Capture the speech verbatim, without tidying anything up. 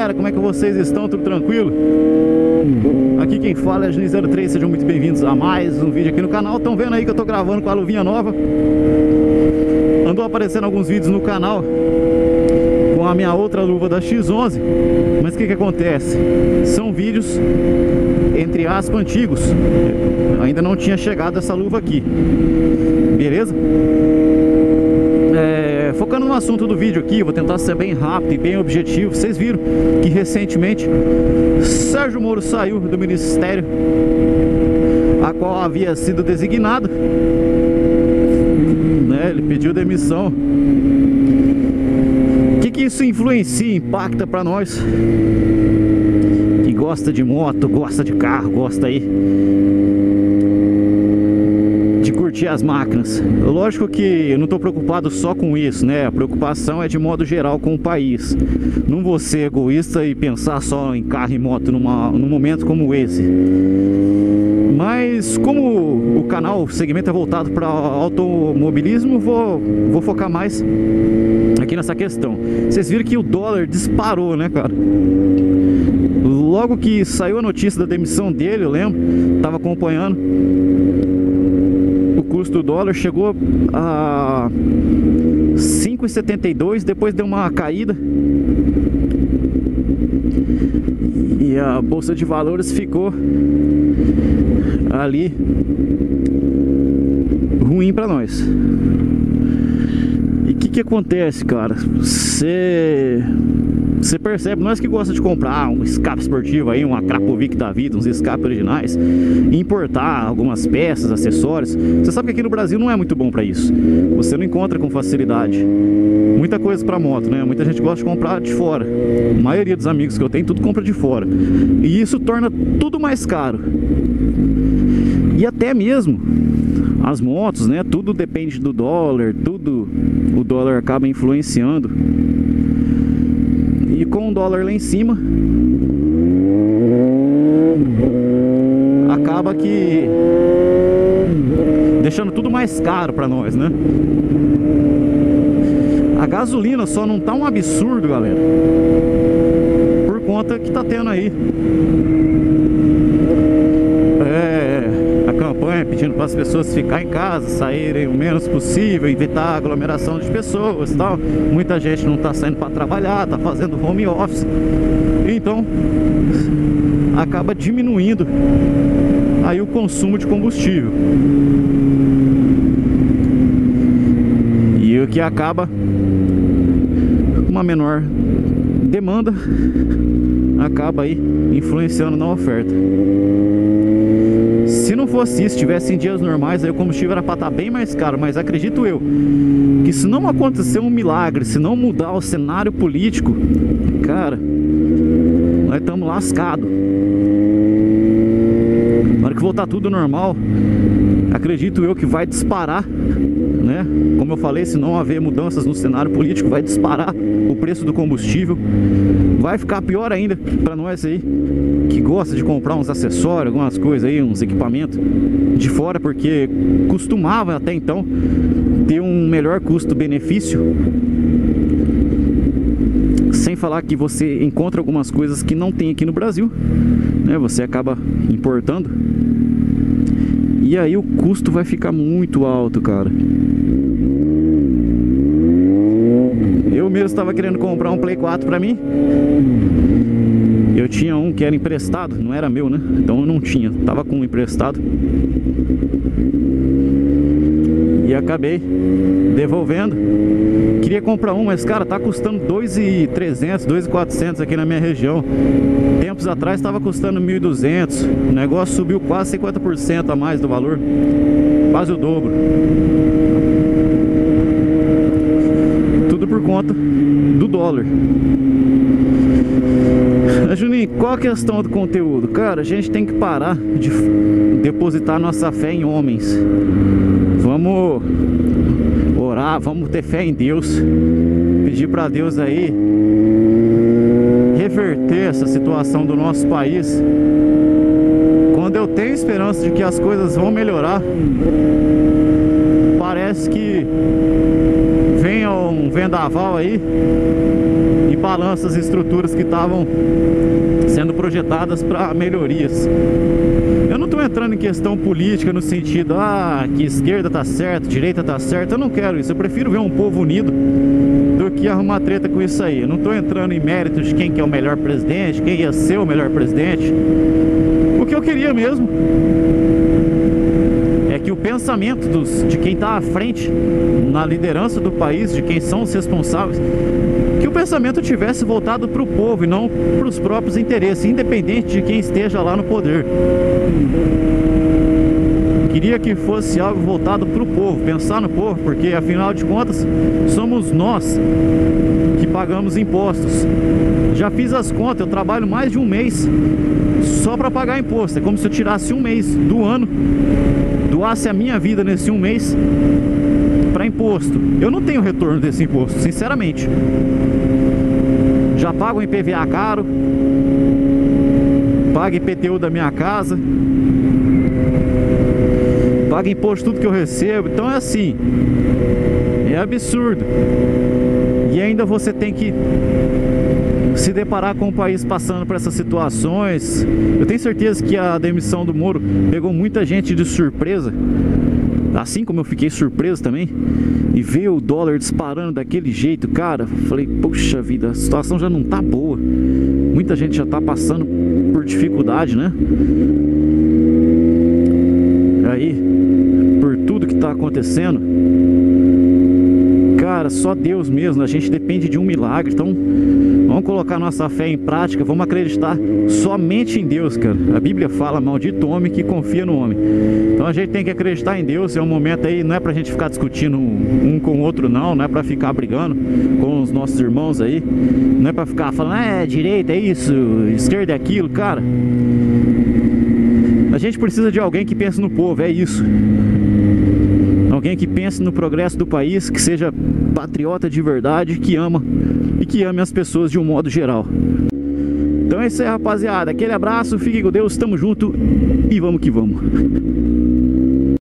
galera, como é que vocês estão? Tudo tranquilo? Aqui quem fala é a Geni zero três, sejam muito bem-vindos a mais um vídeo aqui no canal. Estão vendo aí que eu tô gravando com a luvinha nova. Andou aparecendo alguns vídeos no canal com a minha outra luva da X onze. Mas o que que acontece? São vídeos, entre aspas, antigos. Ainda não tinha chegado essa luva aqui. Beleza? É, focando no assunto do vídeo aqui, vou tentar ser bem rápido e bem objetivo. Vocês viram que recentemente Sérgio Moro saiu do ministério a qual havia sido designado, né? Ele pediu demissão. O que que isso influencia, impacta para nós que gosta de moto, gosta de carro, gosta aí de curtir as máquinas? Lógico que eu não estou preocupado só com isso, né? A preocupação é de modo geral com o país. Não vou ser egoísta e pensar só em carro e moto numa, num momento como esse. Mas como o canal, o segmento é voltado para automobilismo, vou, vou focar mais aqui nessa questão. Vocês viram que o dólar disparou, né, cara? Logo que saiu a notícia da demissão dele, eu lembro, estava acompanhando, o custo do dólar chegou a cinco e setenta e dois, depois deu uma caída e a bolsa de valores ficou ali ruim para nós. E o que que acontece, cara? Você Você percebe, nós que gosta de comprar um escape esportivo aí, uma Krapovic da vida, uns escapes originais, importar algumas peças, acessórios. Você sabe que aqui no Brasil não é muito bom para isso. Você não encontra com facilidade muita coisa para moto, né? Muita gente gosta de comprar de fora. A maioria dos amigos que eu tenho, tudo compra de fora. E isso torna tudo mais caro. E até mesmo as motos, né? Tudo depende do dólar, tudo o dólar acaba influenciando. E com o dólar lá em cima, acaba que deixando tudo mais caro para nós, né? A gasolina só não tá um absurdo, galera, por conta que tá tendo aí é, a campanha pedindo para as pessoas ficarem em casa, saírem o menos possível, evitar a aglomeração de pessoas e tal. Muita gente não tá saindo para trabalhar, tá fazendo home office, então acaba diminuindo aí o consumo de combustível, e o que acaba uma menor demanda acaba aí influenciando na oferta. Se não fosse isso, tivesse em dias normais, aí o combustível era para estar bem mais caro. Mas acredito eu que se não acontecer um milagre, se não mudar o cenário político, cara, nós estamos lascados. Na hora que voltar tudo normal, acredito eu que vai disparar, né? Como eu falei, se não haver mudanças no cenário político, vai disparar o preço do combustível. Vai ficar pior ainda para nós aí que gosta de comprar uns acessórios, algumas coisas aí, uns equipamentos de fora, porque costumava até então ter um melhor custo-benefício. Sem falar que você encontra algumas coisas que não tem aqui no Brasil, né? Você acaba importando e aí o custo vai ficar muito alto, cara. Eu mesmo estava querendo comprar um Play quatro pra mim. Eu tinha um que era emprestado, não era meu, né? Então eu não tinha, tava com um emprestado e acabei devolvendo. Queria comprar um, mas cara, tá custando dois mil e trezentos, dois mil e quatrocentos aqui na minha região. Tempos atrás estava custando mil e duzentos. O negócio subiu quase cinquenta por cento a mais do valor, quase o dobro. Tudo por conta do dólar. Juninho, qual a questão do conteúdo? Cara, a gente tem que parar de depositar nossa fé em homens. Vamos orar, vamos ter fé em Deus, pedir para Deus aí reverter essa situação do nosso país. Quando eu tenho esperança de que as coisas vão melhorar, parece que vem um vendaval aí e balança as estruturas que estavam sendo projetadas para melhorias. Eu não estou entrando em questão política no sentido, ah, que esquerda tá certo, direita tá certo. Eu não quero isso, eu prefiro ver um povo unido do que arrumar treta com isso aí. Eu não estou entrando em méritos de quem que é o melhor presidente, quem ia ser o melhor presidente. O que eu queria mesmo é que o pensamento dos, de quem está à frente na liderança do país, de quem são os responsáveis, que o pensamento tivesse voltado para o povo e não para os próprios interesses, independente de quem esteja lá no poder. Queria que fosse algo voltado para o povo, pensar no povo, porque afinal de contas somos nós que pagamos impostos. Já fiz as contas, eu trabalho mais de um mês só para pagar imposto. É como se eu tirasse um mês do ano, doasse a minha vida nesse um mês para imposto. Eu não tenho retorno desse imposto, sinceramente. Já pago I P V A caro, pago I P T U da minha casa, pago imposto tudo que eu recebo. Então é assim, é absurdo. E ainda você tem que se deparar com o país passando por essas situações. Eu tenho certeza que a demissão do Moro pegou muita gente de surpresa, assim como eu fiquei surpreso também. E ver o dólar disparando daquele jeito, cara, falei, poxa vida, a situação já não tá boa. Muita gente já tá passando por dificuldade, né? Aí, por tudo que tá acontecendo, cara, só Deus mesmo, a gente depende de um milagre. Então vamos colocar nossa fé em prática, vamos acreditar somente em Deus, cara. A Bíblia fala, maldito homem que confia no homem. Então a gente tem que acreditar em Deus. É um momento aí, não é pra gente ficar discutindo um com o outro não, não é pra ficar brigando com os nossos irmãos aí, não é pra ficar falando, ah, é direita, é isso, esquerda é aquilo, cara. A gente precisa de alguém que pense no povo, é isso. Alguém que pense no progresso do país, que seja patriota de verdade, que ama e que ame as pessoas de um modo geral. Então é isso aí, rapaziada. Aquele abraço, fique com Deus, tamo junto e vamos que vamos.